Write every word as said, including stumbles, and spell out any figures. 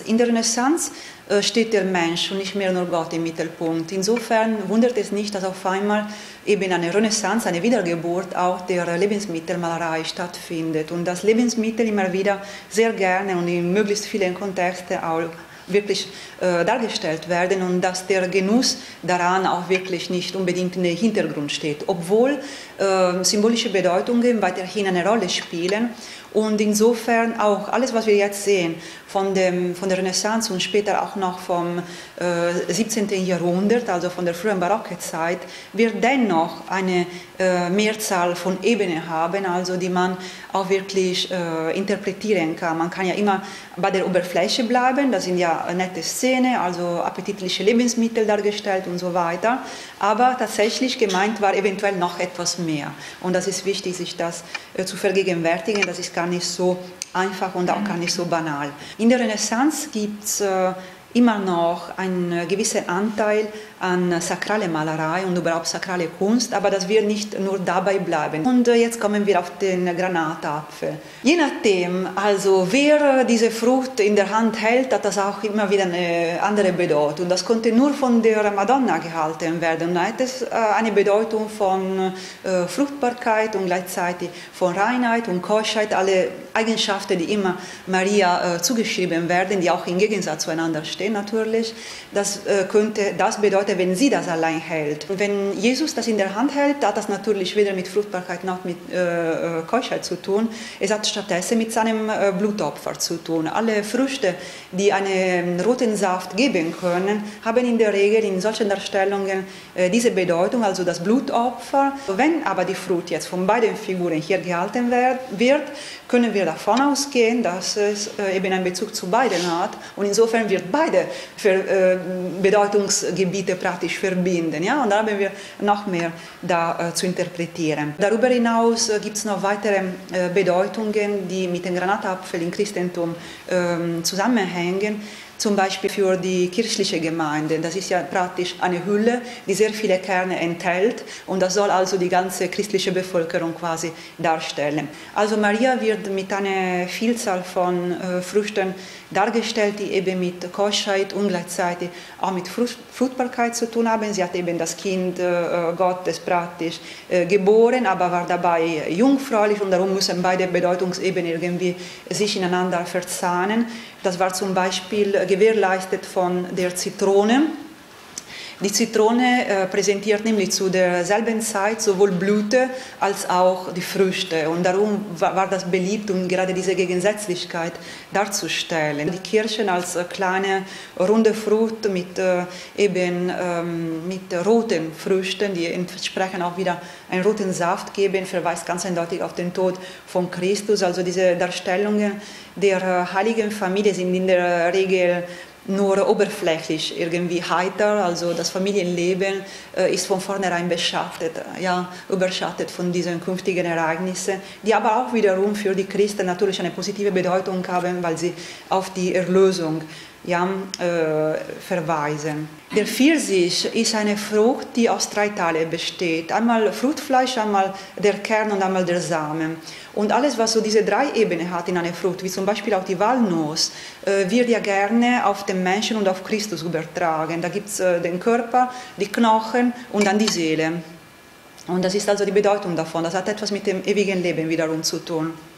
In der Renaissance äh, steht der Mensch und nicht mehr nur Gott im Mittelpunkt. Insofern wundert es nicht, dass auf einmal eben eine Renaissance, eine Wiedergeburt auch der Lebensmittelmalerei stattfindet und dass Lebensmittel immer wieder sehr gerne und in möglichst vielen Kontexten auch wirklich äh, dargestellt werden und dass der Genuss daran auch wirklich nicht unbedingt im Hintergrund steht, obwohl äh, symbolische Bedeutungen weiterhin eine Rolle spielen und insofern auch alles, was wir jetzt sehen von, dem, von der Renaissance und später auch noch vom äh, siebzehnten Jahrhundert, also von der frühen barocke Zeit, wird dennoch eine äh, Mehrzahl von Ebenen haben, also die man auch wirklich äh, interpretieren kann. Man kann ja immer bei der Oberfläche bleiben, das sind ja nette Szenen, also appetitliche Lebensmittel dargestellt und so weiter, aber tatsächlich gemeint war eventuell noch etwas mehr. Und das ist wichtig, sich das äh, zu vergegenwärtigen, das ist gar nicht so einfach und auch gar nicht so banal. In der Renaissance gibt es äh, immer noch einen gewissen Anteil an sakrale Malerei und überhaupt sakrale Kunst, aber das wird nicht nur dabei bleiben. Und jetzt kommen wir auf den Granatapfel. Je nachdem, also wer diese Frucht in der Hand hält, hat das auch immer wieder eine andere Bedeutung. Das konnte nur von der Madonna gehalten werden. Und da hat es eine Bedeutung von äh, Fruchtbarkeit und gleichzeitig von Reinheit und Keuschheit, alle Eigenschaften, die immer Maria äh, zugeschrieben werden, die auch im Gegensatz zueinander stehen natürlich. Das äh, könnte das bedeuten, wenn sie das allein hält. Und wenn Jesus das in der Hand hält, hat das natürlich weder mit Fruchtbarkeit noch mit äh, Keuschheit zu tun. Es hat stattdessen mit seinem äh, Blutopfer zu tun. Alle Früchte, die einen roten Saft geben können, haben in der Regel in solchen Darstellungen äh, diese Bedeutung, also das Blutopfer. Wenn aber die Frucht jetzt von beiden Figuren hier gehalten wird, können wir davon ausgehen, dass es äh, eben einen Bezug zu beiden hat und insofern wird beide für, äh, Bedeutungsgebiete praktisch verbinden. Ja? Und da haben wir noch mehr da äh, zu interpretieren. Darüber hinaus äh, gibt es noch weitere äh, Bedeutungen, die mit dem Granatapfel im Christentum äh, zusammenhängen. Zum Beispiel für die kirchliche Gemeinde. Das ist ja praktisch eine Hülle, die sehr viele Kerne enthält und das soll also die ganze christliche Bevölkerung quasi darstellen. Also Maria wird mit einer Vielzahl von äh, Früchten dargestellt, die eben mit Keuschheit und gleichzeitig auch mit Fruchtbarkeit zu tun haben. Sie hat eben das Kind äh, Gottes praktisch äh, geboren, aber war dabei jungfräulich und darum müssen beide Bedeutungsebenen irgendwie sich ineinander verzahnen. Das war zum Beispiel gewährleistet von der Zitrone. Die Zitrone äh, präsentiert nämlich zu derselben Zeit sowohl Blüte als auch die Früchte. Und darum war, war das beliebt, um gerade diese Gegensätzlichkeit darzustellen. Die Kirschen als äh, kleine runde Frucht mit, äh, eben, ähm, mit roten Früchten, die entsprechend auch wieder einen roten Saft geben, verweist ganz eindeutig auf den Tod von Christus. Also diese Darstellungen der äh, heiligen Familie sind in der Regel nur oberflächlich irgendwie heiter, also das Familienleben äh, ist von vornherein beschattet, ja, überschattet von diesen künftigen Ereignissen, die aber auch wiederum für die Christen natürlich eine positive Bedeutung haben, weil sie auf die Erlösung ja, äh, verweisen. Der Pfirsich ist eine Frucht, die aus drei Teilen besteht. Einmal Fruchtfleisch, einmal der Kern und einmal der Samen. Und alles, was so diese drei Ebenen hat in einer Frucht, wie zum Beispiel auch die Walnuss, äh, wird ja gerne auf den Menschen und auf Christus übertragen. Da gibt es äh, den Körper, die Knochen und dann die Seele. Und das ist also die Bedeutung davon. Das hat etwas mit dem ewigen Leben wiederum zu tun.